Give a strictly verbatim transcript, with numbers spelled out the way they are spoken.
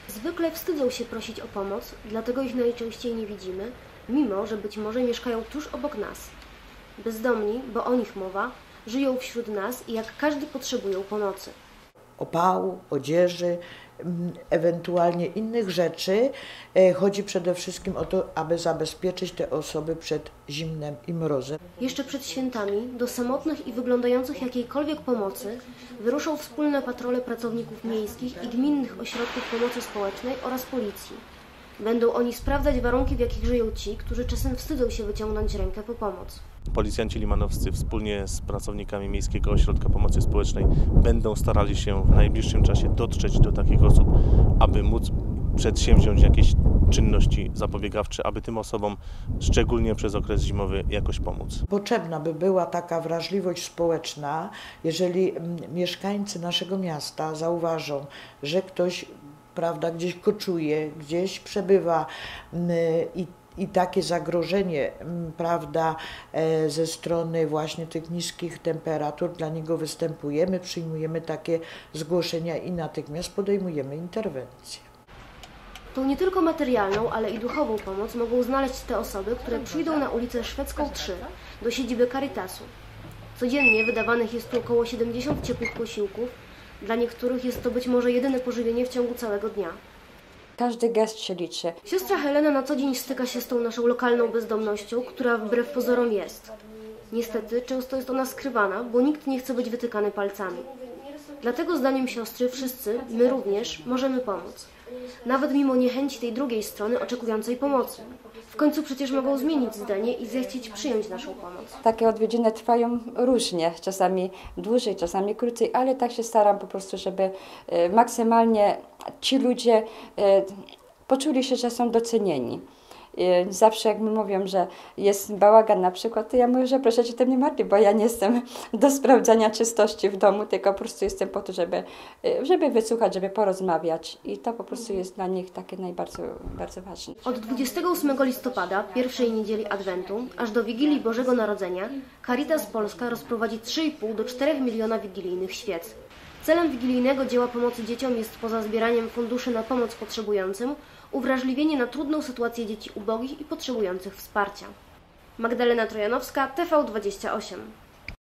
Zwykle wstydzą się prosić o pomoc, dlatego ich najczęściej nie widzimy, mimo że być może mieszkają tuż obok nas. Bezdomni, bo o nich mowa, żyją wśród nas i jak każdy potrzebują pomocy. Opału, odzieży, ewentualnie innych rzeczy. Chodzi przede wszystkim o to, aby zabezpieczyć te osoby przed zimnem i mrozem. Jeszcze przed świętami do samotnych i wyglądających jakiejkolwiek pomocy wyruszą wspólne patrole pracowników miejskich i gminnych ośrodków pomocy społecznej oraz policji. Będą oni sprawdzać warunki, w jakich żyją ci, którzy czasem wstydzą się wyciągnąć rękę po pomoc. Policjanci limanowscy wspólnie z pracownikami Miejskiego Ośrodka Pomocy Społecznej będą starali się w najbliższym czasie dotrzeć do takich osób, aby móc przedsięwziąć jakieś czynności zapobiegawcze, aby tym osobom, szczególnie przez okres zimowy, jakoś pomóc. Potrzebna by była taka wrażliwość społeczna, jeżeli mieszkańcy naszego miasta zauważą, że ktoś, prawda, gdzieś koczuje, gdzieś przebywa i I takie zagrożenie, prawda, ze strony właśnie tych niskich temperatur dla niego występuje. My przyjmujemy takie zgłoszenia i natychmiast podejmujemy interwencję. Tą nie tylko materialną, ale i duchową pomoc mogą znaleźć te osoby, które przyjdą na ulicę Szwedzką trzy do siedziby Caritasu. Codziennie wydawanych jest tu około siedemdziesiąt ciepłych posiłków. Dla niektórych jest to być może jedyne pożywienie w ciągu całego dnia. Każdy gest się liczy. Siostra Helena na co dzień styka się z tą naszą lokalną bezdomnością, która wbrew pozorom jest. Niestety często jest ona skrywana, bo nikt nie chce być wytykany palcami. Dlatego zdaniem siostry wszyscy, my również, możemy pomóc. Nawet mimo niechęci tej drugiej strony oczekującej pomocy. W końcu przecież mogą zmienić zdanie i zechcieć przyjąć naszą pomoc. Takie odwiedziny trwają różnie, czasami dłużej, czasami krócej, ale tak się staram po prostu, żeby maksymalnie ci ludzie poczuli się, że są docenieni. Zawsze jak mi mówią, że jest bałagan na przykład, to ja mówię, że proszę się tym nie martwić, bo ja nie jestem do sprawdzania czystości w domu, tylko po prostu jestem po to, żeby, żeby wysłuchać, żeby porozmawiać i to po prostu jest dla nich takie najbardziej bardzo ważne. Od dwudziestego ósmego listopada, pierwszej niedzieli Adwentu, aż do Wigilii Bożego Narodzenia, Caritas Polska rozprowadzi trzy i pół do czterech miliona wigilijnych świec. Celem wigilijnego dzieła pomocy dzieciom jest poza zbieraniem funduszy na pomoc potrzebującym, uwrażliwienie na trudną sytuację dzieci ubogich i potrzebujących wsparcia. Magdalena Trojanowska, T V dwadzieścia osiem.